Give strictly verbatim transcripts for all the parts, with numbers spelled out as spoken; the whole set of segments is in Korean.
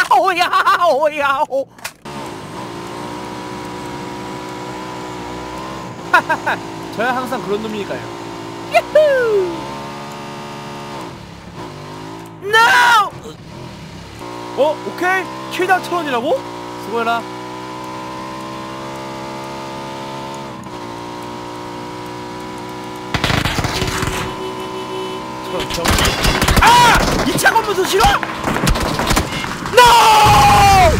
야호 야호 야호. 하하하. 저야 항상 그런 놈이니까요. 유후. No! 어? 오케이? 최대한 천 원이라고? 수고해라. 저, 저. 아! 이 차 건너서 싫어? No!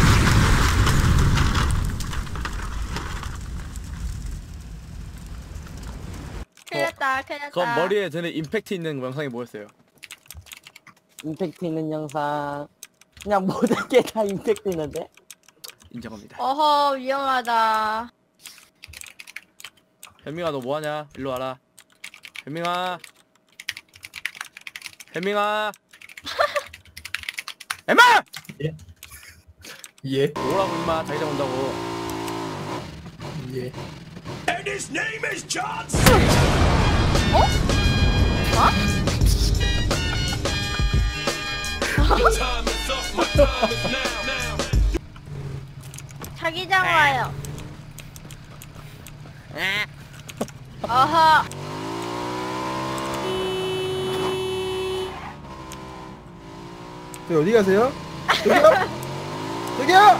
큰일 났다, 큰일 났다. 그럼 머리에 드는 임팩트 있는 영상이 뭐였어요? 임팩트 있는 영상. 그냥 모든 게 다 임팩트 있는데? 인정합니다. 어허, 위험하다. 현민아 너 뭐하냐? 일로 와라. 현민아. 현민아. 엠마! 예. 예. 오라고 임마. 자기장 온다고. 예. And his name is John. 어? 어? Your time is up, my time is now, now. 자기장 와요. 어허. 저 어디 가세요? 저기요? 저기요?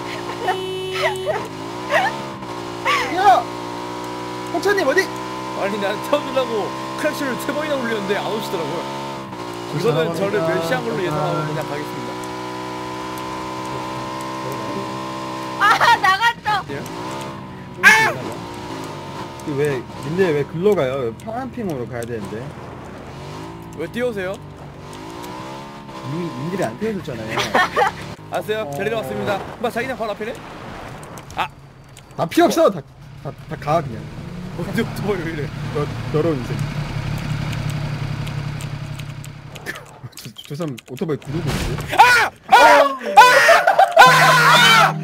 저기요? 홍차님 어디? 아니 난 태워주려고 크래쉬를 세 번이나 올렸는데 안 오시더라고요. 이거는 저를 멸시한 걸로 예상하고 그냥 가겠습니다. 아, 나갔어. 예? 그 왜 님들 왜 글로 가요? 파란핑으로 가야 되는데 왜 뛰어오세요? 이미 님들이 안 태워줬잖아요. 아세요? 데리러 왔습니다. 뭐 자기장 바로 앞이네? 아 필요 없어. 다 다 다 가 그냥. 언제부터 왜 이래? 더 더러운 인생. 저, 저 사람 오토바이 구르고 있는데? 아! 아! 아! 아!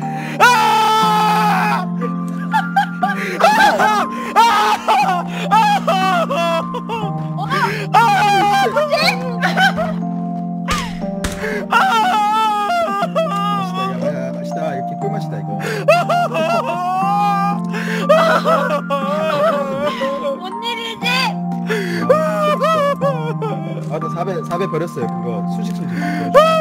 맛있다, 야, 야, 맛있다. 이거 개꿀 맛이다 이거. 뭔 일이지? 아나 사배 사배 버렸어요. 그거 수식 좀 좀.